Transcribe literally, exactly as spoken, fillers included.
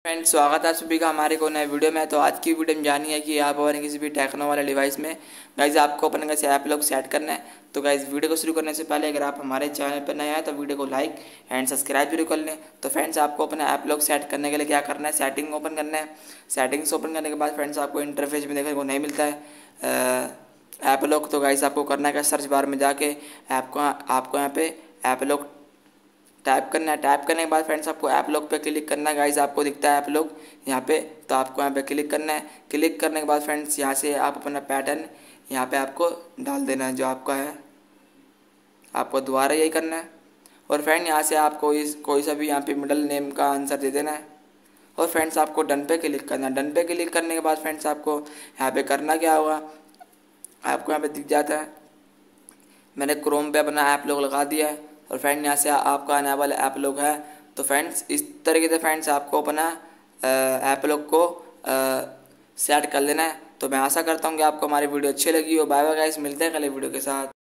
Friends, स्वागत है आप सभी का हमारे को नए वीडियो में। तो आज की वीडियो में जानी है कि आप अपने किसी भी टेक्नो वाले डिवाइस में गाइज आपको अपने कैसे ऐप लॉक सेट करना है। तो गाइज वीडियो को शुरू करने से पहले अगर आप हमारे चैनल पर नए आए तो वीडियो को लाइक एंड सब्सक्राइब जरूर कर लें। तो फ्रेंड्स, आपको अपना ऐप लॉक सेट करने के लिए क्या करना है, सेटिंग ओपन करना है। सेटिंग्स ओपन करने के बाद फ्रेंड्स आपको इंटरफेस में देखने को नहीं मिलता है ऐप लॉक। तो गाइज आपको करना है क्या, सर्च बार में जाके ऐप को आपको यहाँ पे ऐप लॉक टाइप करना है। टाइप करने के बाद फ्रेंड्स आपको ऐप लॉक पे क्लिक करना है। गाइस आपको दिखता है ऐप लॉक यहाँ पे, तो आपको यहाँ पे क्लिक करना है। क्लिक करने के बाद फ्रेंड्स यहाँ से आप अपना पैटर्न यहाँ पे आपको डाल देना है जो आपका है, आपको दोबारा यही करना है। और फ्रेंड यहाँ से आपको इस कोई सा भी यहाँ पे मिडल नेम का आंसर दे देना है। और फ्रेंड्स आपको डन पे क्लिक करना है। डन पे क्लिक करने के बाद फ्रेंड्स आपको यहाँ पे करना क्या होगा, आपको यहाँ पे दिख जाता है मैंने क्रोम पे अपना ऐप लॉक लगा दिया है। और फ्रेंड यहाँ से आपका आने वाला ऐप लॉक है। तो फ्रेंड्स इस तरीके से फ्रेंड्स आपको अपना ऐप लॉक को सेट कर लेना है। तो मैं आशा करता हूँ कि आपको हमारी वीडियो अच्छी लगी हो। बाय बाय गाइस, मिलते हैं अगले वीडियो के साथ।